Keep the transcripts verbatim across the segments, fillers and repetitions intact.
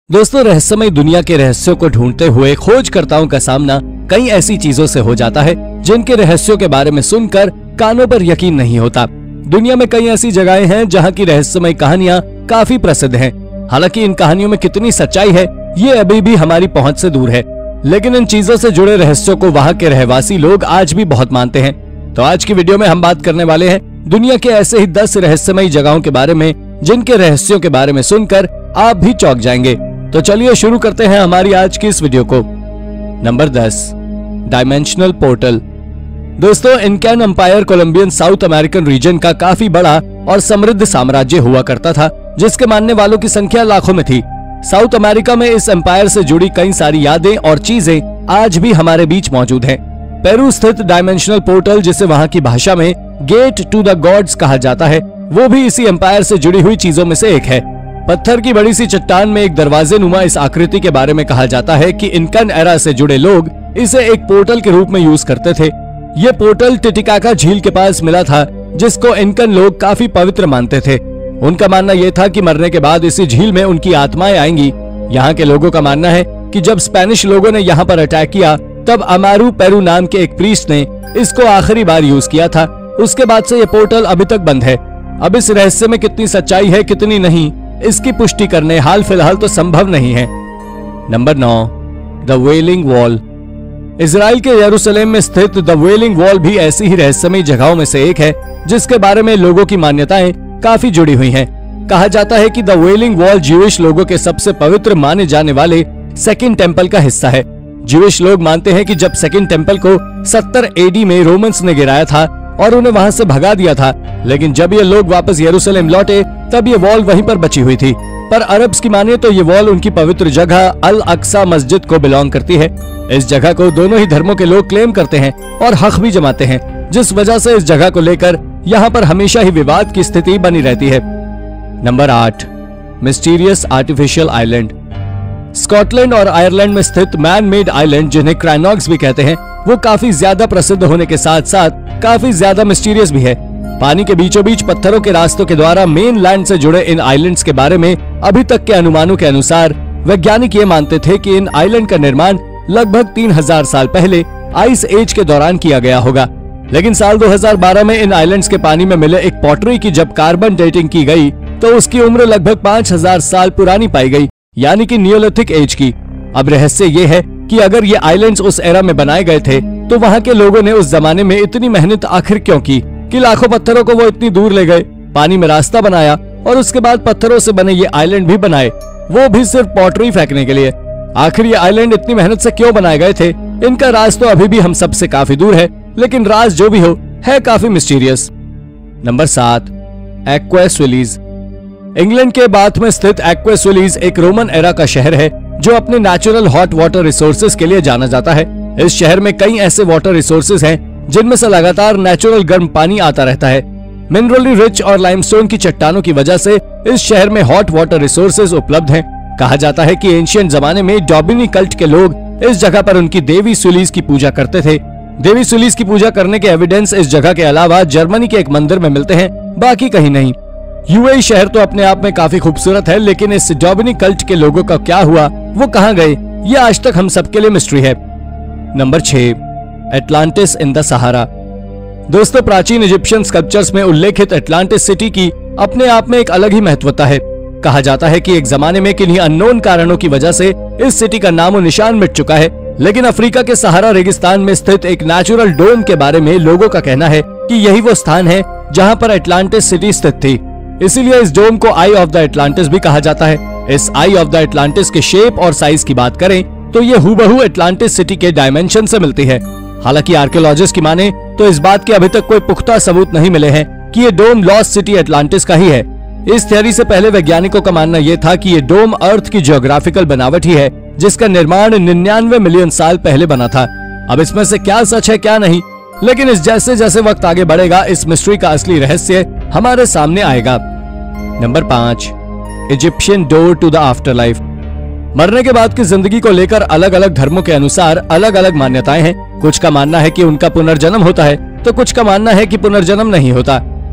दोस्तों, रहस्यमय दुनिया के रहस्यों को ढूंढते हुए खोजकर्ताओं का सामना कई ऐसी चीजों से हो जाता है जिनके रहस्यों के बारे में सुनकर कानों पर यकीन नहीं होता। दुनिया में कई ऐसी जगहें हैं जहां की रहस्यमय कहानियां काफी प्रसिद्ध हैं। हालांकि इन कहानियों में कितनी सच्चाई है ये अभी भी हमारी पहुंच से दूर है, लेकिन इन चीजों से जुड़े रहस्यों को वहां के रहवासी लोग आज भी बहुत मानते हैं। तो आज की वीडियो में हम बात करने वाले हैं दुनिया के ऐसे ही दस रहस्यमय जगहों के बारे में जिनके रहस्यों के बारे में सुनकर आप भी चौंक जाएंगे। तो चलिए शुरू करते हैं हमारी आज की इस वीडियो को। नंबर दस, डायमेंशनल पोर्टल। दोस्तों, Incan empire Colombian South American region का काफी बड़ा और समृद्ध साम्राज्य हुआ करता था, जिसके मानने वालों की संख्या लाखों में थी। साउथ अमेरिका में इस एम्पायर से जुड़ी कई सारी यादें और चीजें आज भी हमारे बीच मौजूद हैं। पेरू स्थित डायमेंशनल पोर्टल, जिसे वहां की भाषा में गेट टू द गॉड्स कहा जाता है, वो भी इसी एम्पायर से जुड़ी हुई चीजों में से एक है। पत्थर की बड़ी सी चट्टान में एक दरवाजे नुमा इस आकृति के बारे में कहा जाता है कि इनकन एरा से जुड़े लोग इसे एक पोर्टल के रूप में यूज करते थे। ये पोर्टल टिटिकाका झील के पास मिला था, जिसको इनकन लोग काफी पवित्र मानते थे। उनका मानना यह था कि मरने के बाद इसी झील में उनकी आत्माएं आएंगी। यहाँ के लोगों का मानना है कि जब स्पेनिश लोगों ने यहाँ पर अटैक किया तब अमारू पेरू नाम के एक प्रीस्ट ने इसको आखिरी बार यूज किया था। उसके बाद से ये पोर्टल अभी तक बंद है। अब इस रहस्य में कितनी सच्चाई है कितनी नहीं, इसकी पुष्टि करने हाल फिलहाल तो संभव नहीं है। नंबर नौ, द वेलिंग वॉल। इजराइल के यरूशलेम में स्थित द वेलिंग वॉल भी ऐसी ही रहस्यमय जगहों में से एक है, जिसके बारे में लोगों की मान्यताएं काफी जुड़ी हुई हैं। कहा जाता है कि द वेलिंग वॉल ज्यूइश लोगों के सबसे पवित्र माने जाने वाले सेकंड टेम्पल का हिस्सा है। ज्यूइश लोग मानते हैं कि जब सेकंड टेम्पल को सत्तर एडी में रोमन्स ने गिराया था और उन्हें वहां से भगा दिया था, लेकिन जब ये लोग वापस यरूशलेम लौटे तब ये वॉल वहीं पर बची हुई थी। पर अरब्स की माने तो ये वॉल उनकी पवित्र जगह अल अक्सा मस्जिद को बिलोंग करती है। इस जगह को दोनों ही धर्मों के लोग क्लेम करते हैं और हक भी जमाते हैं, जिस वजह से इस जगह को लेकर यहाँ पर हमेशा ही विवाद की स्थिति बनी रहती है। नंबर आठ, मिस्टीरियस आर्टिफिशियल आइलैंड। स्कॉटलैंड और आयरलैंड में स्थित मैन मेड आइलैंड, जिन्हें क्राइनॉक्स भी कहते हैं, वो काफी ज्यादा प्रसिद्ध होने के साथ साथ काफी ज्यादा मिस्टीरियस भी है। पानी के बीचों बीच पत्थरों के रास्तों के द्वारा मेन लैंड से जुड़े इन आइलैंड्स के बारे में अभी तक के अनुमानों के अनुसार वैज्ञानिक ये मानते थे कि इन आइलैंड का निर्माण लगभग तीन हजार साल पहले आइस एज के दौरान किया गया होगा। लेकिन साल दो हजार बारह में इन आइलैंड्स के पानी में मिले एक पॉटरी की जब कार्बन डेटिंग की गई तो उसकी उम्र लगभग पाँच हजार साल पुरानी पाई गई, यानी कि नियोलिथिक एज की। अब रहस्य ये है कि अगर ये आइलैंड्स उस एरा में बनाए गए थे तो वहाँ के लोगों ने उस जमाने में इतनी मेहनत आखिर क्यों की कि लाखों पत्थरों को वो इतनी दूर ले गए, पानी में रास्ता बनाया और उसके बाद पत्थरों से बने ये आइलैंड भी बनाए, वो भी सिर्फ पॉटरी फेंकने के लिए। आखिर ये आइलैंड इतनी मेहनत से क्यों बनाए गए थे, इनका राज तो अभी भी हम सबसे काफी दूर है, लेकिन राज जो भी हो है काफी मिस्टीरियस। नंबर सात, एक्वास विलीज। इंग्लैंड के बाथ में स्थित एक्वास विलीज एक रोमन एरा का शहर है जो अपने नेचुरल हॉट वाटर रिसोर्सेज के लिए जाना जाता है। इस शहर में कई ऐसे वाटर रिसोर्सेज हैं जिनमें से लगातार नेचुरल गर्म पानी आता रहता है। मिनरली रिच और लाइमस्टोन की चट्टानों की वजह से इस शहर में हॉट वाटर रिसोर्सेज उपलब्ध हैं। कहा जाता है कि एंशिएंट जमाने में डॉबिनी कल्ट के लोग इस जगह पर उनकी देवी सुलीज की पूजा करते थे। देवी सुलीज की पूजा करने के एविडेंस इस जगह के अलावा जर्मनी के एक मंदिर में मिलते हैं, बाकी कहीं नहीं। यूएई शहर तो अपने आप में काफी खूबसूरत है, लेकिन इस डॉबिनी कल्ट के लोगों का क्या हुआ, वो कहाँ गए, ये आज तक हम सबके लिए मिस्ट्री है। नंबर छह, एटलांटिस इन द सहारा। दोस्तों, प्राचीन इजिप्शियन स्कल्पचर्स में उल्लेखित एटलांटिस सिटी की अपने आप में एक अलग ही महत्वता है। कहा जाता है कि एक जमाने में किन्हीं अननोन कारणों की वजह से इस सिटी का नामो निशान मिट चुका है, लेकिन अफ्रीका के सहारा रेगिस्तान में स्थित एक नेचुरल डोम के बारे में लोगों का कहना है कि यही वो स्थान है जहाँ पर एटलांटिस सिटी स्थित थी। इसीलिए इस डोम को आई ऑफ द एटलांटिस भी कहा जाता है। इस आई ऑफ द एटलांटिस के शेप और साइज की बात करें तो ये हूबहू एटलांटिस सिटी के डायमेंशन से मिलती है। हालांकि आर्कियोलॉजिस्ट की माने तो इस बात के अभी तक कोई पुख्ता सबूत नहीं मिले हैं कि ये डोम लॉस्ट सिटी एटलांटिस का ही है। इस थियरी से पहले वैज्ञानिकों का मानना यह था कि ये डोम अर्थ की जियोग्राफिकल बनावट ही है, जिसका निर्माण निन्यानवे मिलियन साल पहले बना था। अब इसमें से क्या सच है क्या नहीं, लेकिन इस जैसे जैसे वक्त आगे बढ़ेगा इस मिस्ट्री का असली रहस्य हमारे सामने आएगा। नंबर पाँच, Egyptian door to the afterlife. मरने के बाद की जिंदगी को लेकर अलग अलग धर्मों के अनुसार अलग अलग मान्यताएं हैं। कुछ का मानना है कि उनका पुनर्जन्म होता है तो कुछ का मानना है कि पुनर्जन्म नहीं होता।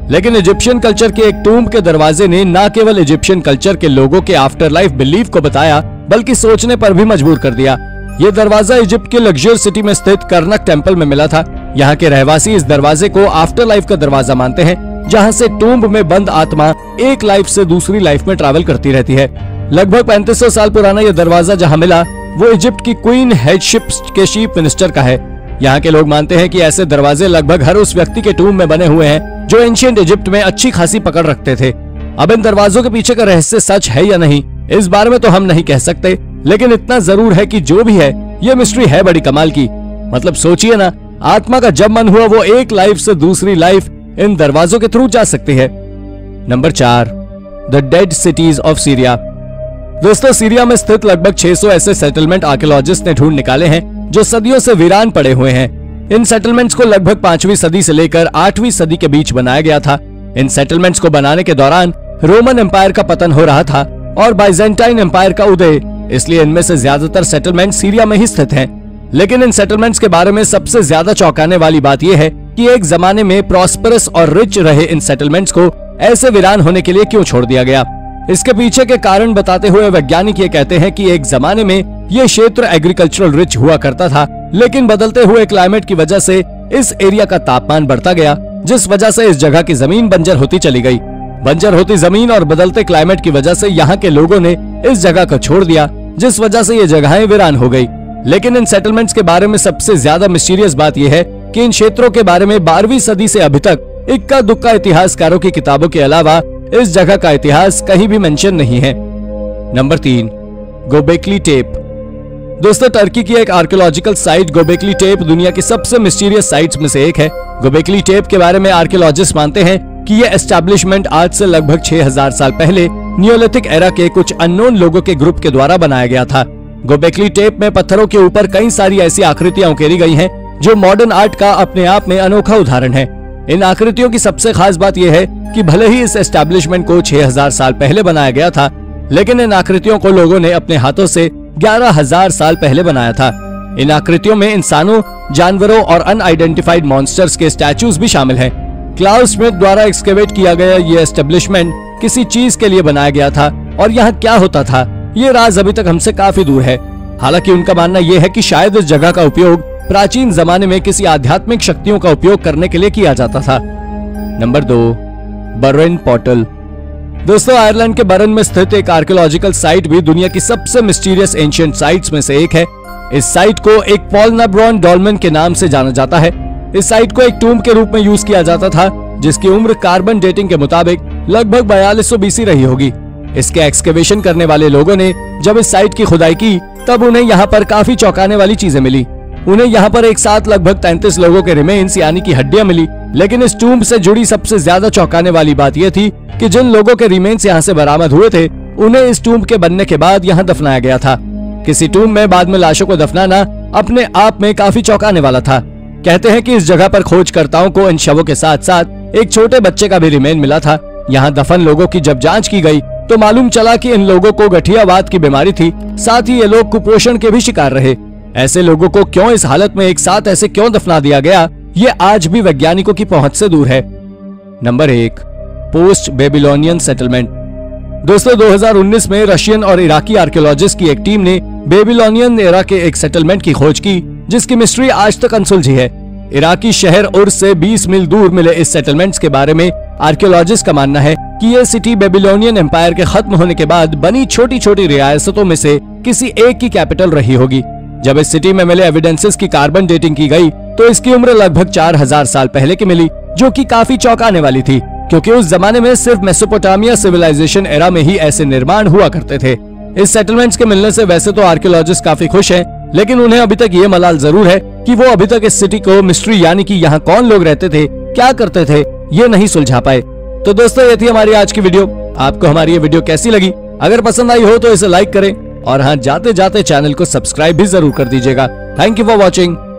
लेकिन इजिप्शियन कल्चर के एक टूम्ब के दरवाजे ने न केवल इजिप्शियन कल्चर के लोगों के आफ्टर लाइफ बिलीफ को बताया, बल्कि सोचने पर भी मजबूर कर दिया। ये दरवाजा इजिप्ट के लग्जर सिटी में स्थित करनक टेम्पल में मिला था। यहाँ के रहवासी इस दरवाजे को आफ्टर लाइफ का दरवाजा मानते हैं, जहाँ से टूम्ब में बंद आत्मा एक लाइफ से दूसरी लाइफ में ट्रैवल करती रहती है। लगभग पैंतीस सौ साल पुराना यह दरवाजा जहाँ मिला वो इजिप्ट की क्वीन हेडशिप के चीफ मिनिस्टर का है। यहाँ के लोग मानते हैं कि ऐसे दरवाजे लगभग हर उस व्यक्ति के टूम्ब में बने हुए हैं जो एंशिएंट इजिप्ट में अच्छी खासी पकड़ रखते थे। अब इन दरवाजों के पीछे का रहस्य सच है या नहीं, इस बारे में तो हम नहीं कह सकते, लेकिन इतना जरूर है कि जो भी है ये मिस्ट्री है बड़ी कमाल की। मतलब सोचिए ना, आत्मा का जब मन हुआ वो एक लाइफ से दूसरी लाइफ इन दरवाजों के थ्रू जा सकती है। नंबर चार, the dead cities of Syria. दोस्तों, सीरिया में स्थित लगभग छह सौ ऐसे सेटलमेंट आर्कियोलॉजिस्ट ने ढूंढ निकाले हैं जो सदियों से वीरान पड़े हुए हैं। इन सेटलमेंट्स को लगभग पांचवी सदी से लेकर आठवीं सदी के बीच बनाया गया था। इन सेटलमेंट्स को बनाने के दौरान रोमन एम्पायर का पतन हो रहा था और बाइजेंटाइन एम्पायर का उदय, इसलिए इनमें से ज्यादातर सेटलमेंट सीरिया में ही स्थित हैं। लेकिन इन सेटलमेंट्स के बारे में सबसे ज्यादा चौंकाने वाली बात यह है कि एक जमाने में प्रॉस्परस और रिच रहे इन सेटलमेंट्स को ऐसे वीरान होने के लिए क्यों छोड़ दिया गया। इसके पीछे के कारण बताते हुए वैज्ञानिक ये कहते हैं कि एक जमाने में ये क्षेत्र एग्रीकल्चरल रिच हुआ करता था, लेकिन बदलते हुए क्लाइमेट की वजह से इस एरिया का तापमान बढ़ता गया, जिस वजह से इस जगह की जमीन बंजर होती चली गई। बंजर होती जमीन और बदलते क्लाइमेट की वजह से यहाँ के लोगों ने इस जगह को छोड़ दिया, जिस वजह से ये जगहें वीरान हो गई। लेकिन इन सेटलमेंट्स के बारे में सबसे ज्यादा मिस्टीरियस बात यह है कि इन क्षेत्रों के बारे में बारहवीं सदी से अभी तक इक्का दुक्का इतिहासकारों की किताबों के अलावा इस जगह का इतिहास कहीं भी मेंशन नहीं है। नंबर तीन, गोबेकली टेप। दोस्तों, टर्की की एक आर्कियोलॉजिकल साइट गोबेकली टेप दुनिया की सबसे मिस्टीरियस साइट्स में से एक है। गोबेकली टेप के बारे में आर्कियोलॉजिस्ट मानते हैं कि यह एस्टैब्लिशमेंट आज से लगभग छह हज़ार साल पहले नियोलिथिक एरा के कुछ अननोन लोगों के ग्रुप के द्वारा बनाया गया था। गोबेकली टेप में पत्थरों के ऊपर कई सारी ऐसी आकृतियां उकेरी गई हैं जो मॉडर्न आर्ट का अपने आप में अनोखा उदाहरण है। इन आकृतियों की सबसे खास बात यह है कि भले ही इस एस्टैब्लिशमेंट को छह हज़ार साल पहले बनाया गया था, लेकिन इन आकृतियों को लोगों ने अपने हाथों से ग्यारह हज़ार साल पहले बनाया था। इन आकृतियों में इंसानों, जानवरों और अनआइडेंटिफाइड मॉन्स्टर्स के स्टैचूज भी शामिल हैं। क्लाउस स्मिथ द्वारा एक्सकेवेट किया गया ये एस्टेब्लिशमेंट किसी चीज के लिए बनाया गया था और यहाँ क्या होता था ये राज अभी तक हमसे काफी दूर है। हालांकि उनका मानना यह है कि शायद इस जगह का उपयोग प्राचीन जमाने में किसी आध्यात्मिक शक्तियों का उपयोग करने के लिए किया जाता था। नंबर दो, बर्रेन पोर्टल। दोस्तों, आयरलैंड के बर्रेन में स्थित एक आर्कियोलॉजिकल साइट भी दुनिया की सबसे मिस्टीरियस एंशिएंट साइट्स में से एक है। इस साइट को एक पॉलनाब्रॉन डॉल्मेन के नाम से जाना जाता है। इस साइट को एक टूम्ब के रूप में यूज किया जाता था, जिसकी उम्र कार्बन डेटिंग के मुताबिक लगभग बयालीस सौ बीसी रही होगी। इसके एक्सकेवेशन करने वाले लोगों ने जब इस साइट की खुदाई की तब उन्हें यहाँ पर काफी चौंकाने वाली चीजें मिली। उन्हें यहाँ पर एक साथ लगभग तैंतीस लोगों के रिमेन्स यानी कि हड्डियां मिली। लेकिन इस टूम्ब से जुड़ी सबसे ज्यादा चौंकाने वाली बात यह थी कि जिन लोगों के रिमेन्स यहाँ से बरामद हुए थे उन्हें इस टूम्ब के बनने के बाद यहाँ दफनाया गया था। किसी टूम्ब में बाद में लाशों को दफनाना अपने आप में काफी चौंकाने वाला था। कहते हैं कि इस जगह पर खोजकर्ताओं को इन शवों के साथ साथ एक छोटे बच्चे का भी रिमेन मिला था। यहाँ दफन लोगों की जब जांच की गई तो मालूम चला कि इन लोगों को गठियावात की बीमारी थी, साथ ही ये लोग कुपोषण के भी शिकार रहे। ऐसे लोगों को क्यों इस हालत में एक साथ ऐसे क्यों दफना दिया गया, ये आज भी वैज्ञानिकों की पहुंच से दूर है। नंबर एक, पोस्ट बेबीलोनियन सेटलमेंट। दोस्तों, दो हज़ार उन्नीस में रशियन और इराकी आर्कियोलॉजिस्ट की एक टीम ने बेबीलोनियन एरा के एक सेटलमेंट की खोज की, जिसकी मिस्ट्री आज तक अनसुलझी है। इराकी शहर उर्स से बीस मील दूर मिले इस सेटलमेंट्स के बारे में आर्कियोलॉजिस्ट का मानना है कि ये सिटी बेबीलोनियन एम्पायर के खत्म होने के बाद बनी छोटी छोटी रियासतों में से किसी एक की कैपिटल रही होगी। जब इस सिटी में मिले एविडेंसेस की कार्बन डेटिंग की गई तो इसकी उम्र लगभग चार हज़ार साल पहले की मिली, जो कि काफी चौंकाने वाली थी, क्योंकि उस जमाने में सिर्फ मेसोपोटामिया सिविलाइजेशन एरा में ही ऐसे निर्माण हुआ करते थे। इस सेटलमेंट्स के मिलने से वैसे तो आर्कियोलॉजिस्ट काफी खुश हैं, लेकिन उन्हें अभी तक ये मलाल जरूर है कि वो अभी तक इस सिटी को मिस्ट्री यानी कि यहाँ कौन लोग रहते थे, क्या करते थे, ये नहीं सुलझा पाए। तो दोस्तों, ये थी हमारी आज की वीडियो। आपको हमारी ये वीडियो कैसी लगी? अगर पसंद आई हो तो इसे लाइक करें और हाँ, जाते जाते चैनल को सब्सक्राइब भी जरूर कर दीजिएगा। Thank you for watching.